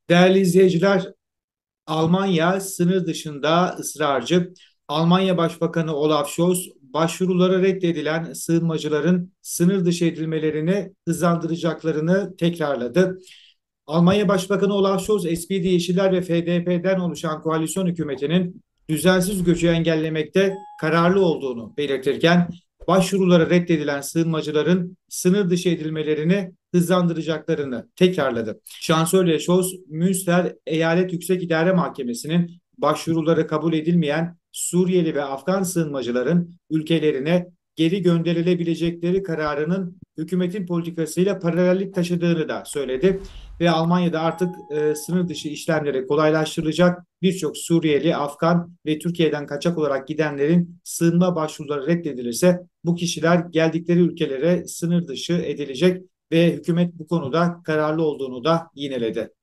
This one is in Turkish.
Değerli izleyiciler, Almanya sınır dışında ısrarcı. Almanya Başbakanı Olaf Scholz, başvuruları reddedilen sığınmacıların sınır dışı edilmelerini hızlandıracaklarını tekrarladı. Almanya Başbakanı Olaf Scholz, SPD, Yeşiller ve FDP'den oluşan koalisyon hükümetinin düzensiz göçü engellemekte kararlı olduğunu belirtirken, başvuruları reddedilen sığınmacıların sınır dışı edilmelerini hızlandıracaklarını tekrarladı. Şansölye Scholz, Münster Eyalet Yüksek İdare Mahkemesi'nin başvuruları kabul edilmeyen Suriyeli ve Afgan sığınmacıların ülkelerine geri gönderilebilecekleri kararının hükümetin politikasıyla paralellik taşıdığını da söyledi ve Almanya'da artık sınır dışı işlemleri kolaylaştırılacak. Birçok Suriyeli, Afgan ve Türkiye'den kaçak olarak gidenlerin sığınma başvuruları reddedilirse bu kişiler geldikleri ülkelere sınır dışı edilecek ve hükümet bu konuda kararlı olduğunu da yineledi.